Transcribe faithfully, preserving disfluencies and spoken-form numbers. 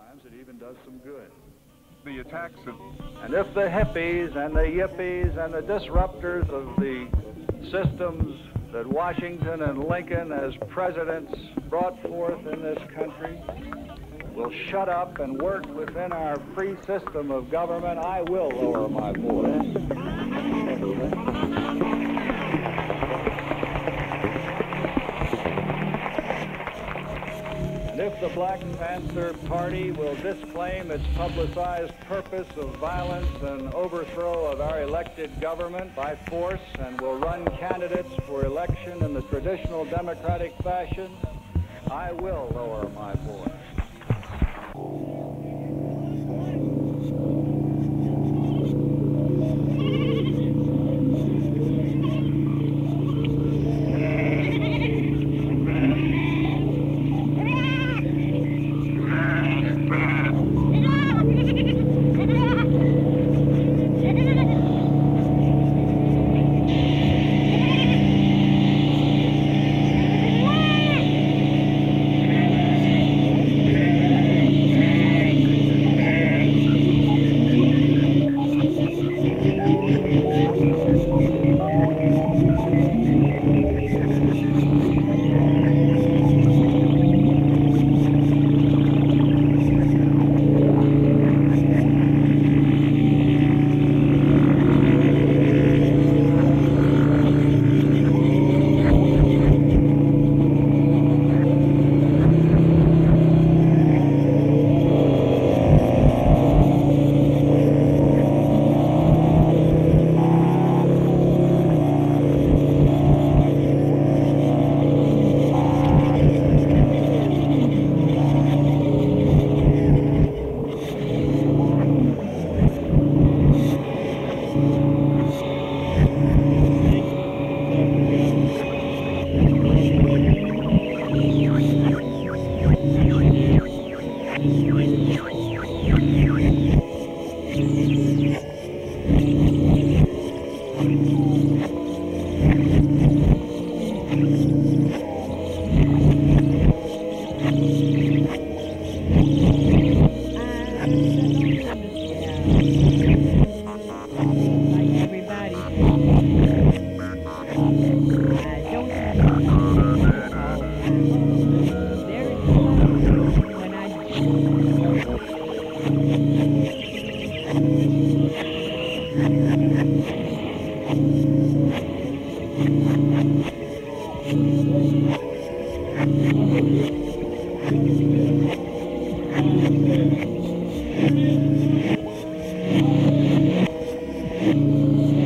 Sometimes it even does some good. The attacks of... And if the hippies and the yippies and the disruptors of the systems that Washington and Lincoln as presidents brought forth in this country will shut up and work within our free system of government, I will lower my voice. And if the Black Panther Party will disclaim its publicized purpose of violence and overthrow of our elected government by force and will run candidates for election in the traditional democratic fashion, I will lower my voice. Thank you.